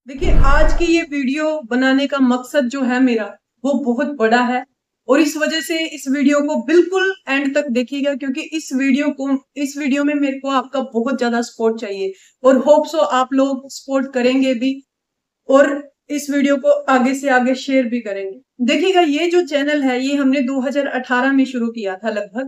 देखिए, आज की ये वीडियो बनाने का मकसद जो है मेरा, वो बहुत बड़ा है और इस वजह से इस वीडियो को बिल्कुल एंड तक देखिएगा क्योंकि इस वीडियो में मेरे को आपका बहुत ज़्यादा सपोर्ट चाहिए और होप सो आप लोग सपोर्ट करेंगे भी और इस वीडियो को आगे से आगे शेयर भी करेंगे। देखिएगा, ये जो चैनल है, ये हमने 2018 में शुरू किया था लगभग।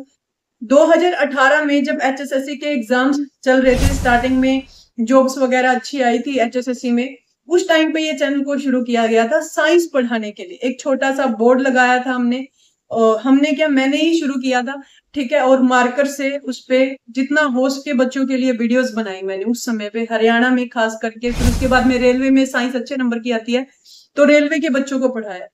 2018 में जब एचएसएससी के एग्ज़ाम्स चल रहे थे, स्टार्टिंग में जॉब्स वगैरह अच्छी आई थी एचएसएससी में, उस टाइम पे ये चैनल को शुरू किया गया था साइंस पढ़ाने के लिए। एक छोटा-सा बोर्ड लगाया था हमने हमने क्या मैंने ही शुरू किया था, ठीक है? और मार्कर से उसपे जितना हो सके बच्चों के लिए वीडियोज़ बनाई मैंने उस समय पे हरियाणा में ख़ास करके। फिर उसके बाद में रेलवे में साइंस अच्छे नंबर की आती है, तो रेलवे के बच्चों को पढ़ाया।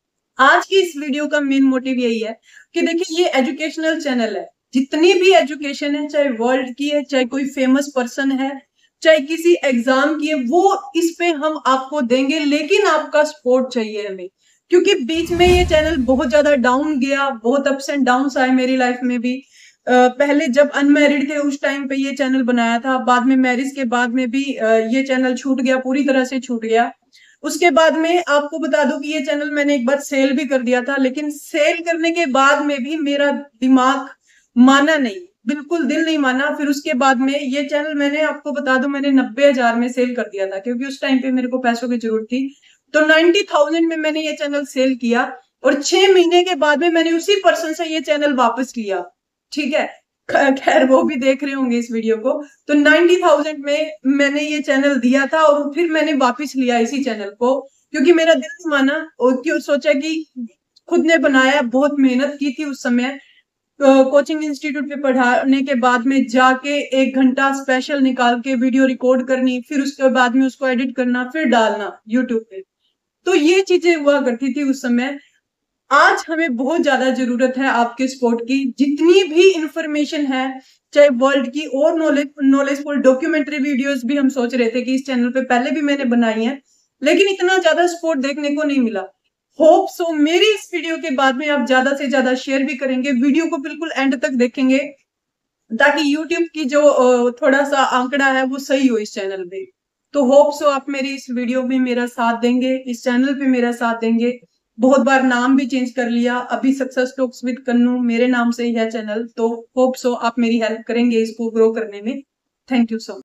आज की इस वीडियो का मेन मोटिव यही है कि देखिए, ये एजुकेशनल चैनल है। जितनी भी एजुकेशन है, चाहे वर्ल्ड की है, चाहे कोई फेमस पर्सन है, चाहे किसी एग्जाम की है, वो इस पे हम आपको देंगे, लेकिन आपका सपोर्ट चाहिए हमें। क्योंकि बीच में ये चैनल बहुत ज्यादा डाउन गया, बहुत अप्स एंड डाउन्स आए मेरी लाइफ में भी। पहले जब अनमैरिड थे उस टाइम पे ये चैनल बनाया था, बाद में मैरिज के बाद में भी ये चैनल छूट गया, पूरी तरह से छूट गया। उसके बाद में आपको बता दूं कि ये चैनल मैंने एक बार सेल भी कर दिया था, लेकिन सेल करने के बाद में भी मेरा दिमाग माना नहीं, बिल्कुल दिल नहीं माना। फिर उसके बाद में ये चैनल मैंने आपको बता दूं, मैंने 90,000 में सेल कर दिया था क्योंकि उस टाइम पे मेरे को पैसों की जरूरत थी। तो 90,000 में मैंने ये चैनल सेल किया और 6 महीने के बाद में मैंने उसी पर्सन से ये चैनल वापस लिया। ठीक है, खैर वो भी देख रहे होंगे इस वीडियो को। तो 90,000 में मैंने ये चैनल दिया था और फिर मैंने वापस लिया इसी चैनल को क्योंकि मेरा दिल नहीं माना और क्यों सोचा कि खुद ने बनाया, बहुत मेहनत की थी उस समय। कोचिंग इंस्टीट्यूट पे पढ़ाने के बाद में जाके 1 घंटा स्पेशल निकाल के वीडियो रिकॉर्ड करनी, फिर उसके बाद में उसको एडिट करना, फिर डालना यूट्यूब पे। तो ये चीजें हुआ करती थी उस समय। आज हमें बहुत ज्यादा जरूरत है आपके सपोर्ट की। जितनी भी इंफॉर्मेशन है, चाहे वर्ल्ड की और नॉलेजफुल डॉक्यूमेंट्री वीडियोस भी हम सोच रहे थे कि इस चैनल पे पहले भी मैंने बनाई है, लेकिन इतना ज्यादा सपोर्ट देखने को नहीं मिला। होप सो मेरी इस वीडियो के बाद में आप ज्यादा से ज्यादा शेयर भी करेंगे, वीडियो को बिल्कुल एंड तक देखेंगे ताकि यूट्यूब की जो थोड़ा सा आंकड़ा है वो सही हो इस चैनल पे। तो होप सो आप मेरी इस वीडियो में मेरा साथ देंगे, इस चैनल पे मेरा साथ देंगे। बहुत बार नाम भी चेंज कर लिया, अभी सक्सेस टॉक्स विद कन्नू मेरे नाम से ही है चैनल। तो होप सो आप मेरी हेल्प करेंगे इसको ग्रो करने में। Thank you so much.